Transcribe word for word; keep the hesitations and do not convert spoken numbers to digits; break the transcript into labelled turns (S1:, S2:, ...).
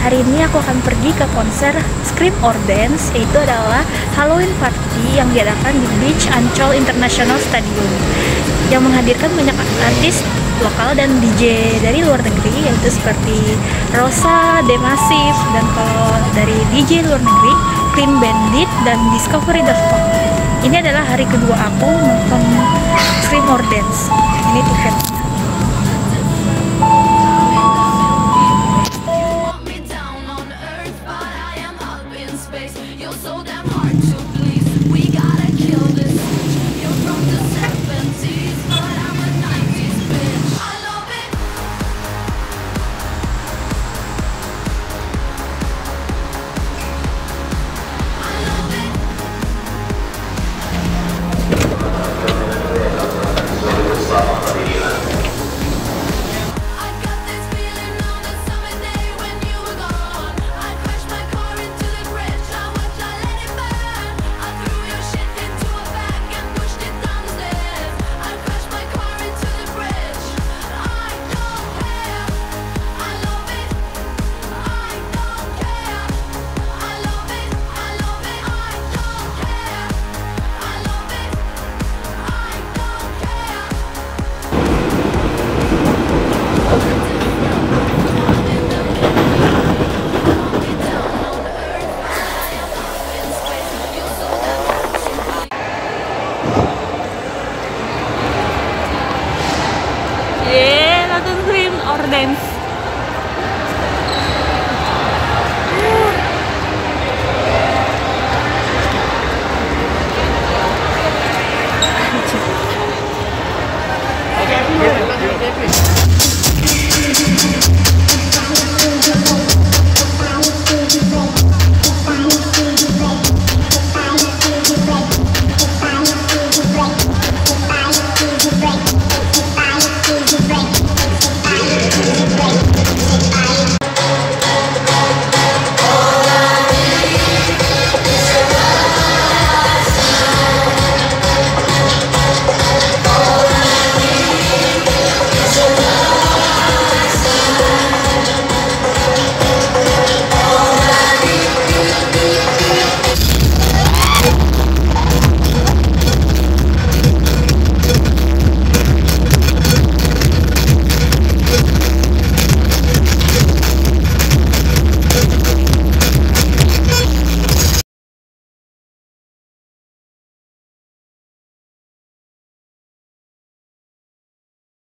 S1: Hari ini aku akan pergi ke konser Scream or Dance, yaitu adalah Halloween party yang diadakan di Beach Ancol International Stadium yang menghadirkan banyak artis lokal dan D J dari luar negeri, yaitu seperti Rosa, The Massive, dan kalau dari D J luar negeri Clean Bandit dan Discovery Daft Punk. Ini adalah hari kedua aku nonton Scream or Dance. Ini tiketnya.
S2: Yeay, nonton Scream or Dance.